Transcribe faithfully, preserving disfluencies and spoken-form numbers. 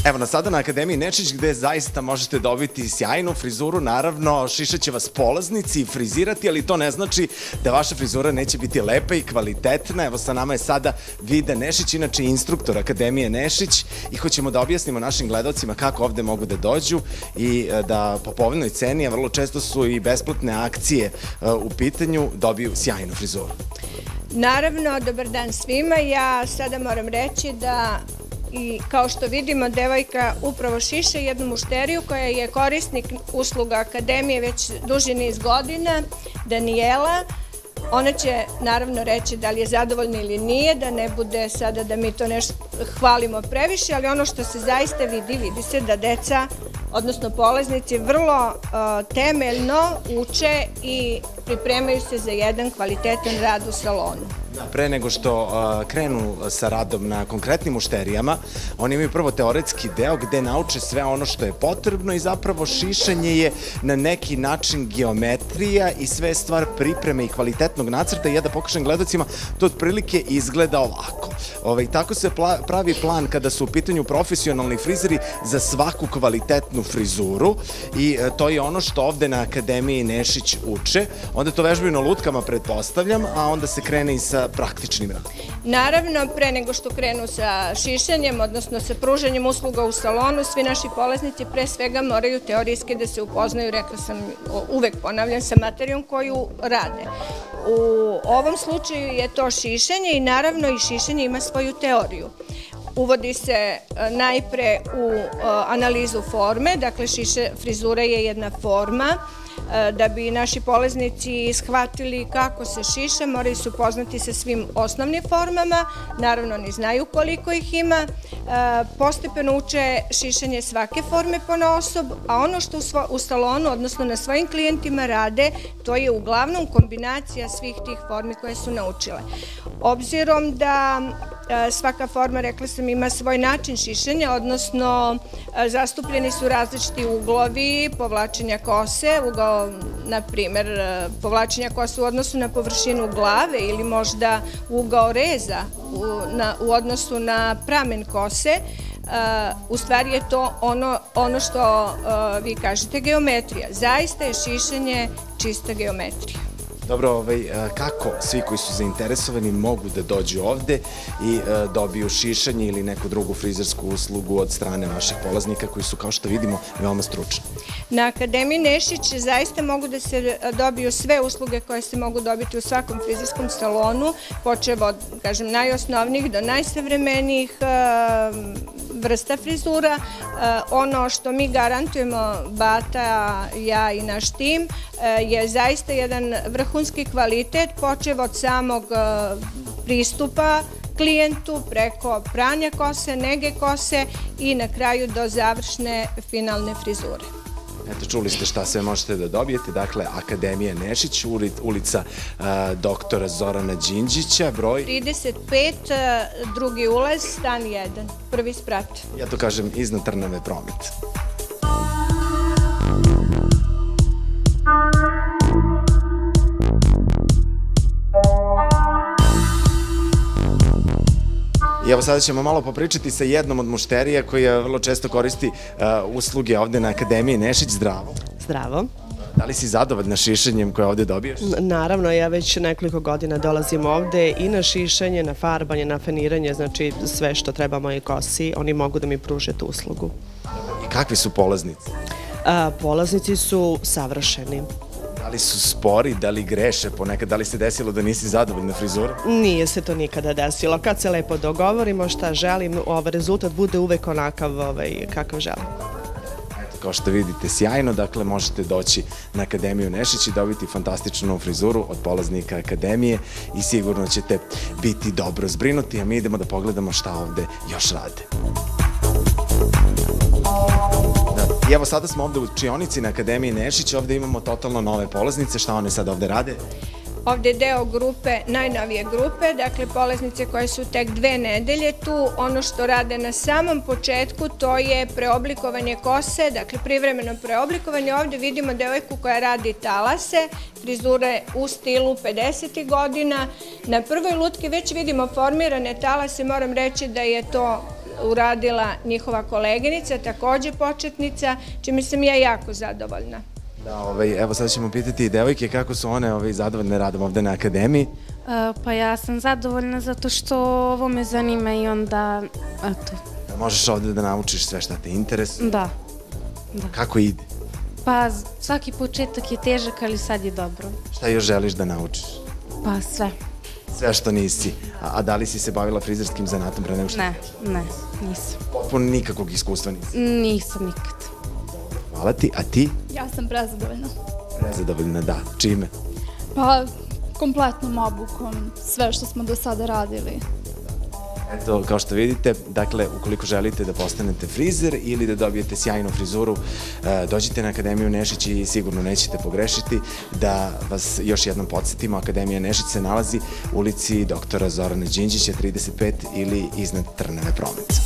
Evo nas sada na Akademiji Nešić gde zaista možete dobiti sjajnu frizuru, naravno šišaće vas polaznici i frizirati, ali to ne znači da vaša frizura neće biti lepa i kvalitetna. Evo sa nama je sada Vida Nešić, inače instruktor Akademije Nešić i hoćemo da objasnimo našim gledalcima kako ovde mogu da dođu i da po povoljnoj ceni, a vrlo često su i besplatne akcije u pitanju, dobiju sjajnu frizuru. Naravno, dobar dan svima. Ja sada moram reći da i kao što vidimo, devojka upravo šiše jednu mušteriju koja je korisnik usluga Akademije već duži niz godina, Danijela. Ona će naravno reći da li je zadovoljna ili nije, da ne bude sada da mi to nešto hvalimo previše, ali ono što se zaista vidi, vidi se da deca, odnosno polaznici, vrlo temeljno uče i pripremaju se za jedan kvalitetan rad u salonu. Pre nego što krenu sa radom na konkretnim mušterijama, oni imaju prvo teoretski deo gde nauče sve ono što je potrebno i zapravo šišanje je na neki način geometrija i sve je stvar pripreme i kvalitetnog nacrta. I ja da pokažem gledalcima, to otprilike izgleda ovako. Tako se pravi plan kada su u pitanju profesionalni frizeri za svaku kvalitetnu frizuru i to je ono što ovde na Akademiji Nešić uče. Onda to vežbaju na lutkama, pretpostavljam, a onda se krene i sa praktičnim radom. Naravno, pre nego što krenu sa šišanjem, odnosno sa pružanjem usluga u salonu, svi naši polaznici pre svega moraju teorijski da se upoznaju, rekla sam, uvek ponavljam, sa materijom koju rade. U ovom slučaju je to šišanje i naravno i šišanje ima svoju teoriju. Uvodi se najpre u analizu forme, dakle frizura je jedna forma. Da bi naši polaznici shvatili kako se šiša, moraju se upoznati sa svim osnovnim formama, naravno oni znaju koliko ih ima, postepeno uče šišanje svake forme ponaosob, a ono što u salonu, odnosno na svojim klijentima rade, to je uglavnom kombinacija svih tih formi koje su naučile. Obzirom da svaka forma, rekla sam, ima svoj način šišanja, odnosno zastupljeni su različiti uglovi povlačenja kose, ugao, na primer, povlačenja kose u odnosu na površinu glave ili možda ugao reza u odnosu na pramen kose. U stvari je to ono što vi kažete geometrija. Zaista je šišanje čista geometrija. Dobro, kako svi koji su zainteresovani mogu da dođu ovde i dobiju šišanje ili neku drugu frizersku uslugu od strane vaših polaznika koji su, kao što vidimo, veoma stručni? Na Akademiji Nešić zaista mogu da se dobiju sve usluge koje se mogu dobiti u svakom frizerskom salonu, počev od, kažem, najosnovnijih do najsavremenijih vrsta frizura. Ono što mi garantujemo, Bata, ja i naš tim, je zaista jedan vrhunski kvalitet, počev od samog pristupa klijentu, preko pranja kose, nege kose i na kraju do završne finalne frizure. Eto, čuli ste šta sve možete da dobijete. Dakle, Akademija Nešić, ulica doktora Zorana Đinđića, broj trideset pet, drugi ulaz, stan jedan, prvi sprat. Ja to kažem iznad Trnave promet. I evo sada ćemo malo popričati sa jednom od mušterija koja vrlo često koristi usluge ovde na Akademiji Nešić. Zdravo. Zdravo. Da li si zadovoljna šišanjem koje ovde dobijaš? Naravno, ja već nekoliko godina dolazim ovde i na šišanje, na farbanje, na feniranje, znači sve što treba mojoj kosi, oni mogu da mi pruže tu uslugu. I kakvi su polaznici? Polaznici su savršeni. Da li su spori, da li greše ponekad, da li se desilo da nisi zadovoljna frizurom? Nije se to nikada desilo. Kad se lepo dogovorimo šta želim, rezultat bude uvek onakav kakav želim. Eto, kao što vidite, sjajno, dakle možete doći na Akademiju Nešić i dobiti fantastičnu frizuru od polaznika Akademije i sigurno ćete biti dobro zbrinuti, a mi idemo da pogledamo šta ovde još rade. I evo sada smo ovde u učionici na Akademiji Nešić, ovde imamo totalno nove polaznice, šta one sad ovde rade? Ovde je deo grupe, najnovije grupe, dakle polaznice koje su tek dve nedelje tu. Ono što rade na samom početku to je preoblikovanje kose, dakle privremeno preoblikovanje. Ovde vidimo devojku koja radi talase, frizure u stilu pedesetih godina. Na prvoj lutki već vidimo formirane talase, moram reći da je to uradila njihova koleginica, takođe početnica, čime sam ja jako zadovoljna. Da, ovaj, evo sad ćemo pitati i devojke kako su one ovaj, zadovoljne radom ovde na akademiji. Pa ja sam zadovoljna zato što ovo me zanima i onda, eto. Možeš ovde da naučiš sve šta te interesuje? Da. Da. Kako ide? Pa svaki početak je težak, ali sad je dobro. Šta još želiš da naučiš? Pa sve. Sve što nisi. A, a da li si se bavila frizerskim zanatom pre nego što? Ne, ne, nisam. Potpuno nikakvog iskustva nisi? Nisam nikad. Hvala ti, a ti? Ja sam prezadovoljna. Prezadovoljna, da. Čime? Pa, kompletnom obukom, sve što smo do sada radili. Eto, kao što vidite, dakle, ukoliko želite da postanete frizer ili da dobijete sjajnu frizuru, dođite na Akademiju Nešić i sigurno nećete pogrešiti. Da vas još jednom podsjetimo, Akademija Nešić se nalazi u ulici doktora Zorana Đinđića trideset pet ili iznad Trnave Prometca.